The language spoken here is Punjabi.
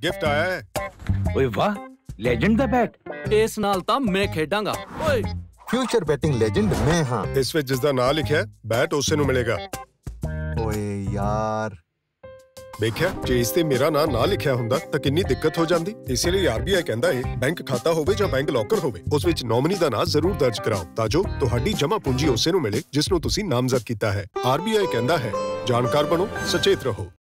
गिफ्ट आया है। ओए वाह, लेजेंड दा बैट। इस नाल तां मैं खेडांगा। ओए फ्यूचर बैटिंग लेजेंड मैं हाँ। इस विच जिसदा नाम लिखा है बैट उसे नु मिलेगा। ओए यार देखिया जे इस ते मेरा नाम ना लिखिਆ ਹੁੰਦਾ ਤਾਂ ਕਿੰਨੀ ਦਿੱਕਤ ਹੋ ਜਾਂਦੀ। ਇਸੇ ਲਈ ਆਰਬੀਆਈ ਕਹਿੰਦਾ ਹੈ ਬੈਂਕ ਖਾਤਾ ਹੋਵੇ ਜਾਂ ਬੈਂਕ ਲੋਕਰ ਹੋਵੇ ਉਸ ਵਿੱਚ ਨੋਮਨੀ ਦਾ ਨਾਮ ਜ਼ਰੂਰ ਦਰਜ ਕਰਾਓ ਤਾਂ ਜੋ ਤੁਹਾਡੀ ਜਮ੍ਹਾਂ ਪੂੰਜੀ ਉਸੇ ਨੂੰ ਮਿਲੇ ਜਿਸ ਨੂੰ ਤੁਸੀਂ ਨਾਮਜ਼ਦ ਕੀਤਾ ਹੈ। ਆਰਬੀਆਈ ਕਹਿੰਦਾ ਹੈ ਜਾਣਕਾਰ ਬਣੋ, ਸਚੇਤ ਰਹੋ।